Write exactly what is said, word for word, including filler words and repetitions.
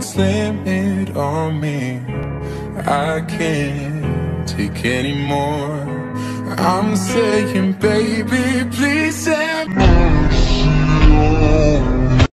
slam it on me. I can't take anymore. I'm saying, baby,